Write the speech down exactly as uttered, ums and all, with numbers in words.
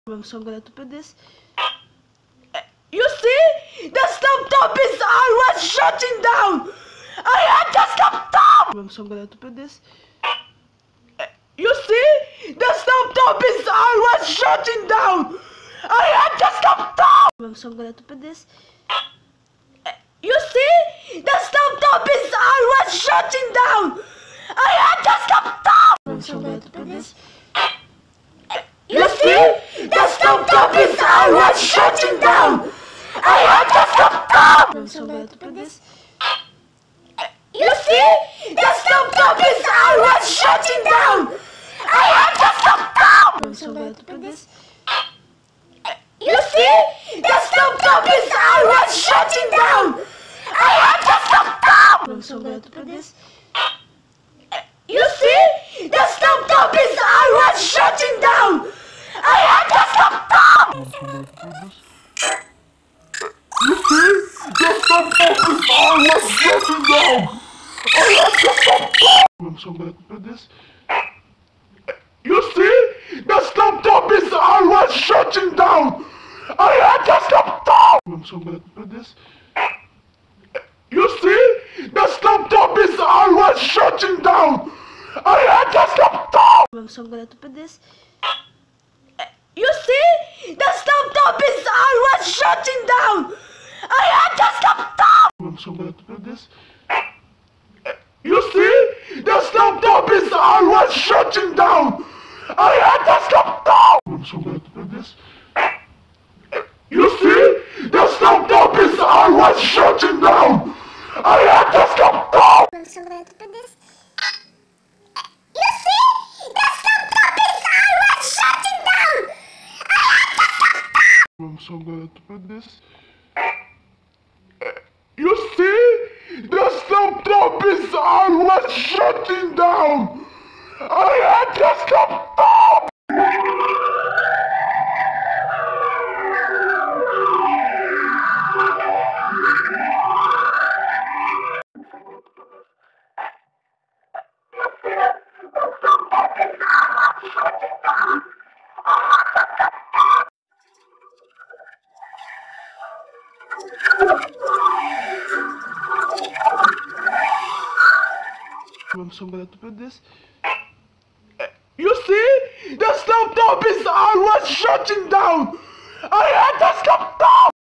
I'm so glad to put this. You see? The laptop is always shutting down! I had this laptop! I'm so glad to put this. You see? The laptop is always shutting down! I had this laptop! I'm so glad to put this. You see? The laptop is always shutting down! I had this laptop! I'm so glad to put this. You see? The laptop is always shutting down! I had this laptop! I'm so glad to put this. You see? The laptop is always shutting down! I had this laptop! I'm so glad to put this. You see? The laptop is always shutting down! I had this laptop! I'm so glad to put this. You see? The laptop is always shutting down! I had this laptop! I'm so glad to put this. You see? The laptop is always shutting down! I had this laptop! I'm so glad to put this. You see? The laptop is always shutting down! I had this laptop! I'm so glad to put this. You see? The laptop is always shutting down! I had this laptop! I'm so glad to put this. You see? The laptop is always shutting down! I had this laptop! I'm so glad to put this. You see? The laptop is always shutting down! I had this laptop! I'm so glad to put this. You see? The laptop is always shutting down! I had this laptop! I'm so glad to put this. You see? The laptop is always shutting down! I had this laptop! I'm so glad to put this. You see? The laptop is always shutting down! I had this laptop! I'm so glad to put this. You see? The laptop is always shutting down! I had this laptop!